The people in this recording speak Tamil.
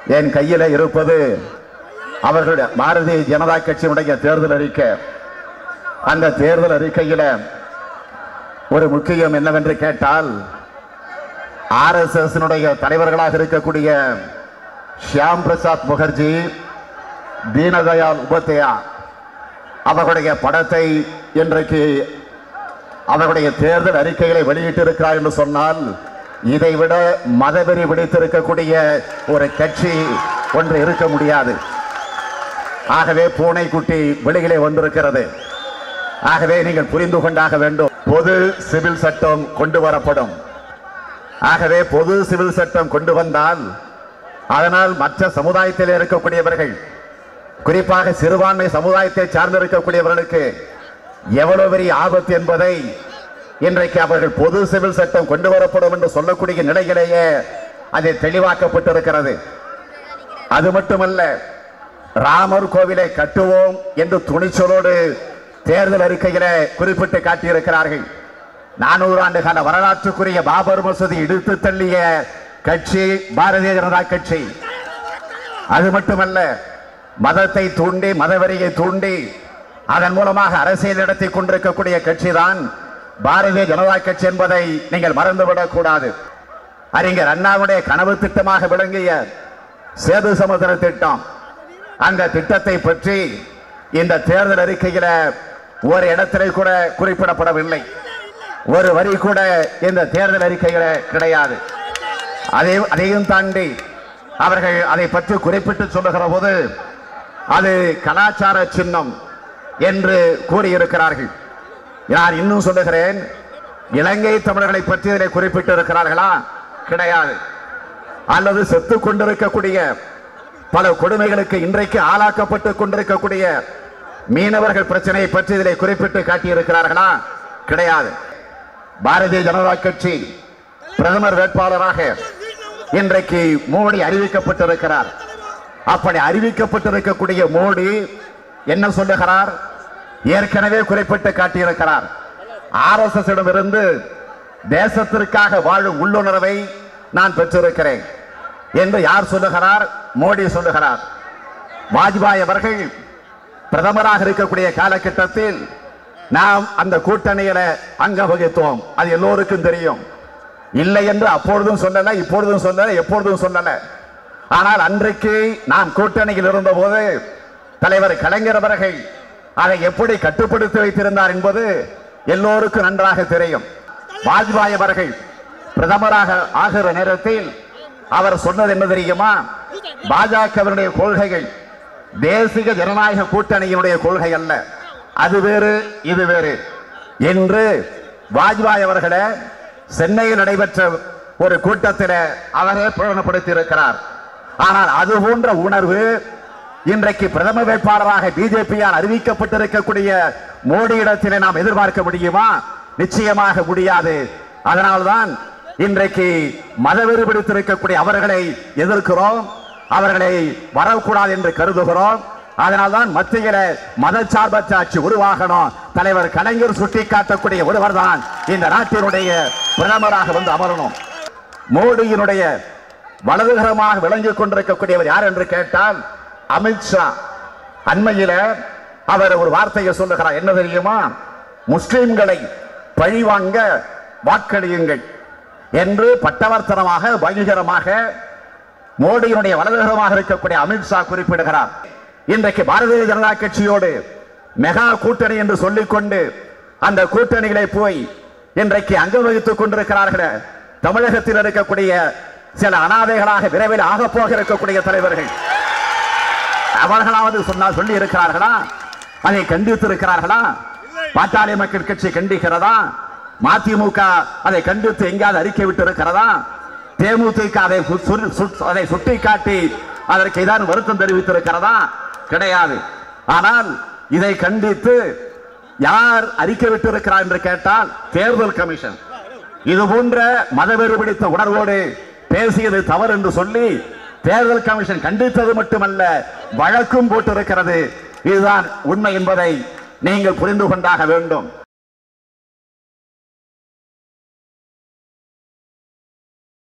என் கையில இருப்பது அவர்களுடைய பாரதிய ஜனதா கட்சியினுடைய தேர்தல் அறிக்கை. அந்த தேர்தல் அறிக்கையில ஒரு முக்கியம் என்னவென்று கேட்டால், r.s.s தலைவர்களாக இருக்கக்கூடிய ஷியாம் பிரசாத் முகர்ஜி, தீனதயாள் உபாத்யாயா அவர்களுடைய படத்தை இன்றைக்கு அவருடைய தேர்தல் அறிக்கைகளை வெளியிட்டிருக்கிறார் என்று சொன்னால், இதைவிட மதவெறி பிடித்திருக்கக்கூடிய ஒரு கட்சி ஒன்று இருக்க முடியாது. ஆகவே பூனைக்குட்டி வெளியிலே வந்திருக்கிறது. ஆகவே நீங்கள் புரிந்து கொண்டாக வேண்டும், பொது சிவில் சட்டம் கொண்டு வரப்படும். ஆகவே பொது சிவில் சட்டம் கொண்டு வந்தால் அதனால் மற்ற சமுதாயத்தில் இருக்கக்கூடியவர்கள், குறிப்பாக சிறுபான்மை சமுதாயத்தை சார்ந்திருக்கக்கூடியவர்களுக்கு எவ்வளவு பெரிய ஆபத்து என்பதை இன்றைக்கு அவர்கள் பொது சிவில் சட்டம் கொண்டு வரப்படும் என்று சொல்லக்கூடிய நிலையிலேயே அது தெளிவாக்கப்பட்டிருக்கிறது. அது மட்டுமல்ல, ராமர் கோவிலை கட்டுவோம் என்று துணிச்சலோடு தேர்தல் அறிக்கையில குறிப்பிட்டு காட்டியிருக்கிறார்கள். 400 ஆண்டு கால வரலாற்றுக்குரிய பாபர் மசூதி இடித்து தள்ளிய கட்சி பாரதிய ஜனதா கட்சி. அது மட்டுமல்ல, மதத்தை தூண்டி, மதவெறியை தூண்டி அதன் மூலமாக அரசியல் நடத்தி கொண்டிருக்கக்கூடிய கட்சி தான் பாரதிய ஜனதா கட்சி என்பதை நீங்கள் மறந்துவிடக் கூடாது. அறிஞர் அண்ணாவுடைய கனவு திட்டமாக விளங்கிய சேது சமுத்திர திட்டம், அந்த திட்டத்தை பற்றி இந்த தேர்தல் அறிக்கையில ஒரு இடத்திலே கூட குறிப்பிடப்படவில்லை. ஒரு வரி கூட இந்த தேர்தல் அறிக்கையில கிடையாது. அதையும் தாண்டி அவர்கள் அதை பற்றி குறிப்பிட்டு சொல்லுகிற போது அது கலாச்சார சின்னம் என்று கூறியிருக்கிறார்கள். நான் இன்னும் சொல்லுகிறேன், இலங்கை தமிழர்களை பற்றி இதை குறிப்பிட்டு இருக்கிறார்களா? கிடையாது. அல்லது செத்து கொண்டிருக்கக்கூடிய பல கொடுமைகளுக்கு இன்றைக்கு ஆளாக்கப்பட்டு கொண்டிருக்கக்கூடிய மீனவர்கள் பிரச்சனையை பற்றி இதிலே குறிப்பிட்டு காட்டியிருக்கிறார்களா? கிடையாது. பாரதிய ஜனதா கட்சி பிரதமர் வேட்பாளராக இன்றைக்கு மோடி அறிவிக்கப்பட்டிருக்கிறார். அப்படி அறிவிக்கப்பட்டிருக்கக்கூடிய மோடி என்ன சொல்லுகிறார்? ஏற்கனவே குறிப்பிட்டு காட்டியிருக்கிறார், r.s.s இடமிருந்து தேசத்திற்காக வாழும் உள்ளுணர்வை நான் பெற்றிருக்கிறேன் என்று யார் சொல்லுகிறார்? மோடி சொல்லுகிறார். வாஜ்பாய் அவர்கள் பிரதமராக இருக்கக்கூடிய காலகட்டத்தில் நாம் அந்த கூட்டணியில அங்க வகித்தோம். அது எல்லோருக்கும் தெரியும். இல்லை என்று அப்பொழுதும் சொல்லல, இப்பொழுதும் சொல்லல, எப்பொழுதும் சொல்லல. ஆனால் அன்றைக்கு நாம் கூட்டணியில் இருந்த போது தலைவர் கலைஞர் அவர்கள் அதை எப்படி கட்டுப்படுத்தி வைத்திருந்தார் என்பது எல்லோருக்கும் நன்றாக தெரியும். வாஜ்பாய் அவர்கள் பிரதமராக ஆகிற நேரத்தில் அவர் சொன்னது என்ன தெரியுமா? பாஜகவினுடைய கொள்கைகள் தேசிய ஜனநாயக கூட்டணியினுடைய கொள்கை அல்ல, அது வேறு இது வேறு என்று வாஜ்பாய் அவர்களை சென்னையில் நடைபெற்ற ஒரு கூட்டத்தில் அவரே பிரகடனப்படுத்தி இருக்கிறார். ஆனால் அது போன்ற உணர்வு இன்றைக்கு பிரதம வேட்பாளராக பிஜேபியால் அறிவிக்கப்பட்டிருக்கக்கூடிய மோடியிடத்திலே நாம் எதிர்பார்க்க முடியுமா? நிச்சயமாக முடியாது. அதனால்தான் இன்றைக்கு மதவெறி பிடித்திருக்கக்கூடிய அவர்களை எதிர்க்கிறோம், அவர்களை வரக்கூடாது என்று கருதுகிறோம். அதனால்தான் மத்தியில மதச்சார்பற்ற ஆட்சி உருவாகணும். தலைவர் கலைஞர் சுட்டிக்காட்டக்கூடிய ஒருவர் தான் இந்த நாட்டினுடைய பிரதமராக வந்து அமரணும். மோடியினுடைய வலதுகரமாக விளங்கிக் கொண்டிருக்கக்கூடியவர் யார் என்று கேட்டால் அமித்ஷா. அண்மையில அவர் ஒரு வார்த்தையை சொல்லுகிறார், என்ன தெரியுமா? முஸ்லிம்களை பழிவாங்க வாக்களியுங்கள் என்று பட்டவர்த்தனமாக வங்கிகரமாக மோடியினுடைய வலதுகரமாக இருக்கக்கூடிய அமித்ஷா குறிப்பிடுகிறார். இன்றைக்கு பாரதிய ஜனதா கட்சியோடு மெகா கூட்டணி என்று சொல்லிக்கொண்டு அந்த கூட்டணிகளை போய் இன்றைக்கு அங்கம் வகித்துக் கொண்டிருக்கிறார்கள். தமிழகத்தில் இருக்கக்கூடிய சில அனாதைகளாக விரைவில் ஆக போக இருக்கக்கூடிய தலைவர்கள் அவர்களாவது சொன்னால் சொல்லி இருக்கிறார்களா? அதை கண்டித்து இருக்கிறார்களா? பாட்டாளி மக்கள் கட்சி கண்டிக்கிறதா? மதிமுக அதை கண்டித்து எங்காவது அறிக்கை விட்டு இருக்கிறதா? தேமுதிக அதை சுட்டிக்காட்டி அதற்கு இதான் வருத்தம் தெரிவித்திருக்கிறதா? கிடையாது. ஆனால் இதை கண்டித்து யார் அறிக்கை விட்டு இருக்கிறார் என்று கேட்டால் தேர்தல் கமிஷன். இது போன்ற மதவெறி பிடித்த உணர்வோடு பேசியது தவறு என்று சொல்லி தேர்தல் கமிஷன் கண்டித்தது மட்டுமல்ல, வழக்கும் போட்டிருக்கிறது. இதுதான் உண்மை என்பதை நீங்கள் புரிந்து கொண்டாக வேண்டும்.